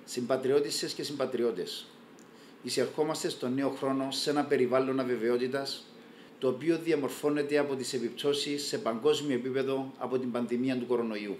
Συμπατριώτισσες και συμπατριώτες, εισερχόμαστε στον νέο χρόνο σε ένα περιβάλλον αβεβαιότητας, το οποίο διαμορφώνεται από τις επιπτώσεις σε παγκόσμιο επίπεδο από την πανδημία του κορονοϊού.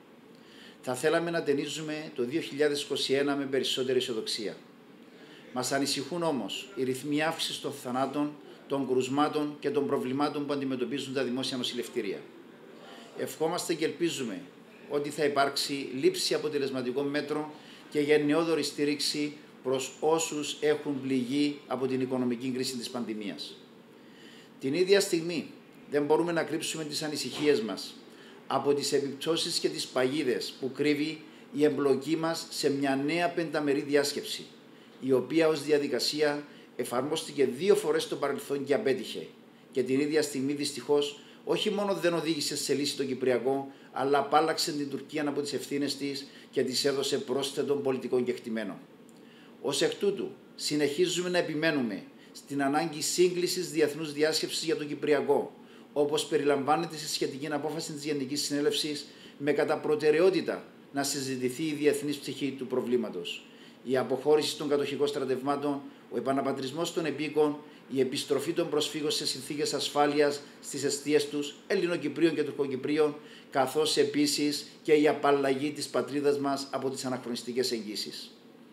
Θα θέλαμε να ταινίζουμε το 2021 με περισσότερη αισιοδοξία. Μας ανησυχούν όμως οι ρυθμοί αύξησης των θανάτων, των κρουσμάτων και των προβλημάτων που αντιμετωπίζουν τα δημόσια νοσηλευτήρια. Ευχόμαστε και ελπίζουμε ότι θα υπάρξει λήψη αποτελεσματικών μέτρων και γενναιόδορη στήριξη προς όσους έχουν πληγεί από την οικονομική κρίση της πανδημίας. Την ίδια στιγμή δεν μπορούμε να κρύψουμε τις ανησυχίες μας από τις επιπτώσεις και τις παγίδες που κρύβει η εμπλοκή μας σε μια νέα πενταμερή διάσκεψη, η οποία ως διαδικασία εφαρμόστηκε 2 φορές στο παρελθόν και απέτυχε και την ίδια στιγμή δυστυχώς όχι μόνο δεν οδήγησε σε λύση το Κυπριακό, αλλά απάλλαξε την Τουρκία από τις ευθύνες της και της έδωσε πρόσθετον πολιτικό κεκτημένο. Ως εκ τούτου, συνεχίζουμε να επιμένουμε στην ανάγκη σύγκλησης διεθνούς διάσκεψης για το Κυπριακό, όπως περιλαμβάνεται στη σχετική απόφαση της Γενικής Συνέλευσης, με κατά προτεραιότητα να συζητηθεί η διεθνής πτυχή του προβλήματος. Η αποχώρηση των κατοχικών στρατευμάτων, ο επαναπατρισμός των επίκων, η επιστροφή των προσφύγων σε συνθήκες ασφάλειας στις εστίες τους, Ελληνοκυπρίων και Τουρκοκυπρίων, καθώς επίσης και η απαλλαγή της πατρίδας μας από τις αναχρονιστικές εγγύσεις.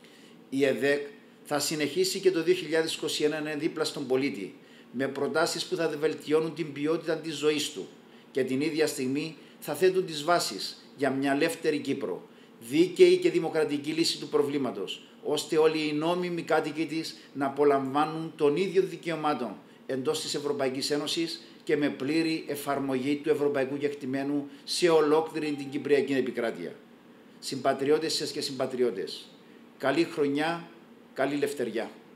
Η ΕΔΕΚ θα συνεχίσει και το 2021 να είναι δίπλα στον πολίτη, με προτάσεις που θα βελτιώνουν την ποιότητα της ζωής του και την ίδια στιγμή θα θέτουν τις βάσεις για μια ελεύθερη Κύπρο, δίκαιη και δημοκρατική λύση του προβλήματος, ώστε όλοι οι νόμιμοι κάτοικοι της να απολαμβάνουν των ίδιων δικαιωμάτων εντός της Ευρωπαϊκής Ένωσης και με πλήρη εφαρμογή του ευρωπαϊκού κεκτημένου σε ολόκληρη την Κυπριακή επικράτεια. Συμπατριώτες και συμπατριώτες, καλή χρονιά, καλή λευτεριά.